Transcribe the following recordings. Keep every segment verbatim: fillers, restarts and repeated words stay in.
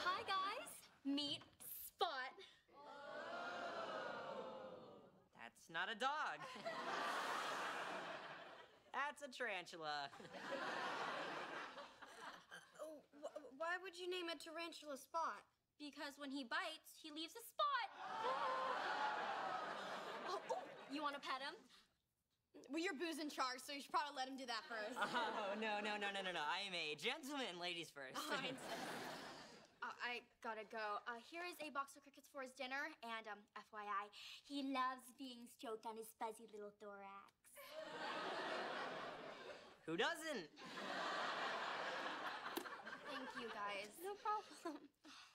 Hi, guys. Meet Spot. That's not a dog. That's a tarantula. Oh, wh why would you name a tarantula Spot? Because when he bites, he leaves a spot. Oh, oh, you want to pet him? Well, your boo's in charge, so you should probably let him do that first. Oh, no, no, no, no, no, no. I am a gentleman. Ladies first. Uh, I gotta go. Uh, here is a box of crickets for his dinner, and um, F Y I, he loves being stroked on his fuzzy little thorax. Who doesn't? Thank you, guys. No problem.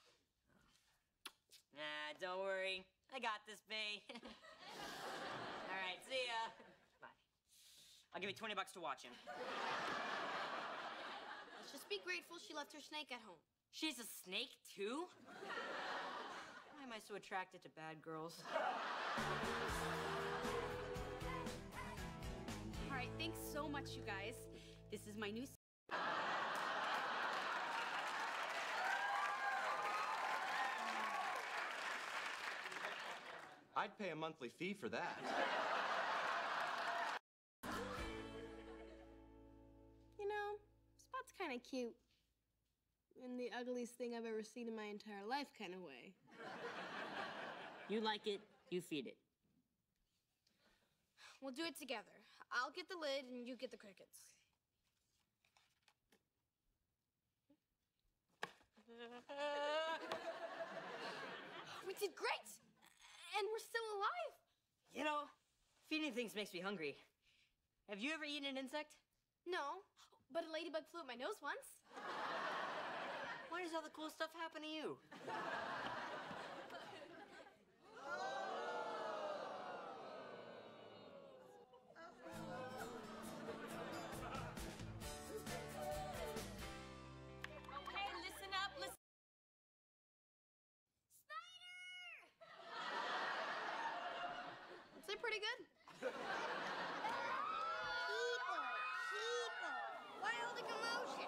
Nah, don't worry. I got this, Bay. All right, see ya. Bye. I'll give you twenty bucks to watch him. Let's just be grateful she left her snake at home. She's a snake, too? Why am I so attracted to bad girls? All right, thanks so much, you guys. This is my new... I'd pay a monthly fee for that. You know, Spot's kind of cute. In the ugliest thing I've ever seen in my entire life kind of way. You like it, you feed it. We'll do it together. I'll get the lid and you get the crickets. We did great! And we're still alive! You know, feeding things makes me hungry. Have you ever eaten an insect? No, but a ladybug flew at my nose once. Why does all the cool stuff happen to you? Okay, listen up, listen. They're pretty good. People, people, why all the commotion?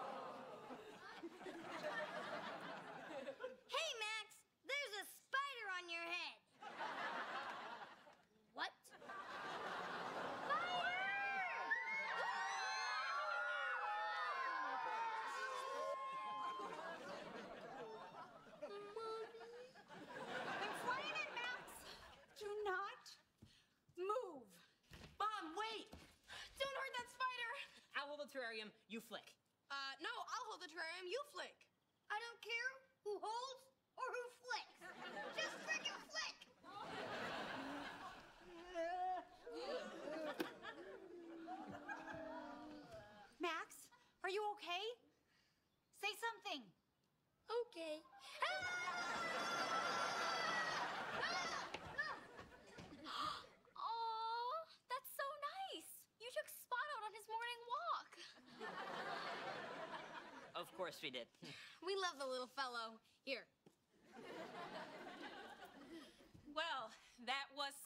Hey, Max, there's a spider on your head. What? I'm flying in, Max. Do not move. Mom, wait! Don't hurt that spider! I'll hold the terrarium, you flick. Uh, no, I'll hold the terrarium, you flick. I don't care who holds or who flicks. Just frickin' flick. Max, are you okay? Say something. Okay. Aw, that's so nice. You took Spot out on his morning walk. Of course we did. We love the little fellow. Here. Well, that was